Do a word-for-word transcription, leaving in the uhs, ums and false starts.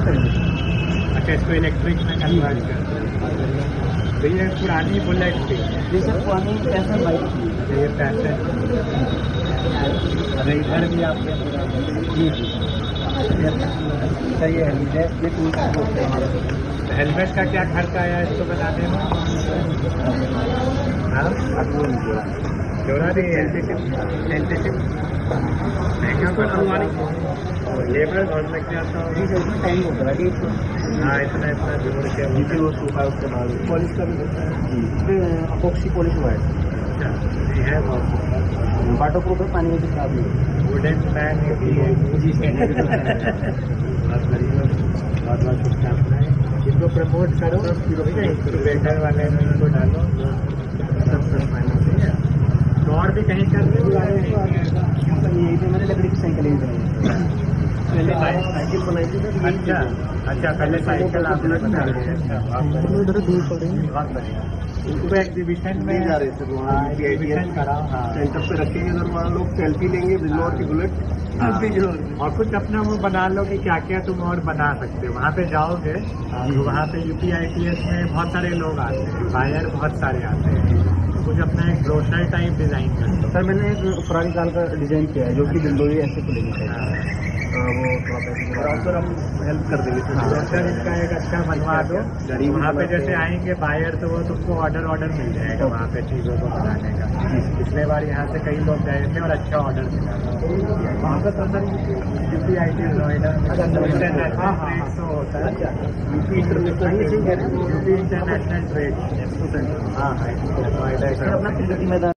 करेंगे। अच्छा, इसको इलेक्ट्रिक में कन्वर्ट कर तो ये पुरानी बुलेट थी। जी सर, पुरानी पैसन बाइक थी। ये पैसन। अरे इधर भी आपके जी जी सर, ये हेलमेट ये टूल का होते हैं हमारे। हेलमेट का क्या खर्च आया इसको बनाने में? हाँ, जोड़ा भी सेंसिटिव महंगा पर हमारी लेबर बहुत लग जाता जी सर, इसमें टाइम होता है कि हाँ, इतना इतना जोड़ के नीचे वो सूखा है, उसके बाद पॉलिश का भी होता है जी, इसमें अपोक्सी पॉलिश हुआ है। अच्छा, ये है बहुत वाटर प्रूफ है, पानी में भी खराब नहीं है। वुडन प्लान भी है जी बहुत बढ़िया, बहुत बहुत शुभकामनाएं। इसको प्रमोट करो, इंक्यूबेटर वाले में इनको डालो, सब सब पानी चाहिए। तो और भी कहीं कर दो, यही तो मैंने लकड़ी की साइकिल ही बनाई है। पहले साइकिल बनाई थी तो अच्छा अच्छा, पहले साइकिल आपने बनाई है। अच्छा, बहुत बढ़िया। इनको एग्जीबिशन में जा रहे थे वहाँ एग्जीबिशन कराओ। हाँ, सेंटर पे रखेंगे, अगर वहाँ लोग सेल्फी लेंगे बिजनौर की बुलेट। और कुछ अपना वो बना लो कि क्या क्या तुम और बना सकते हो। वहाँ पे जाओगे तो वहाँ पे यूपी आई टी एस में बहुत सारे लोग आते हैं, बायर बहुत सारे आते हैं, तो कुछ अपना एक ब्रोशर टाइप डिजाइन कर दो। सर, मैंने एक पुरानी साल का डिजाइन किया है जो कि विंडो ही ऐसे खुलेगी। वो थोड़ा सर हम हेल्प कर देंगे। ब्रोशर इसका एक अच्छा बनवा दो। वहाँ पे जैसे आएंगे बायर तो वो तुमको ऑर्डर ऑर्डर मिल जाएगा वहाँ पे चीज़ों को बनाने का। पिछले बार यहाँ से कई लोग गए थे और अच्छा ऑर्डर मिला। वहाँ पे तो sir UP I T Noida international trade show होता है। UP international UP international trade. हाँ हाँ, नोएडा अपना मैदान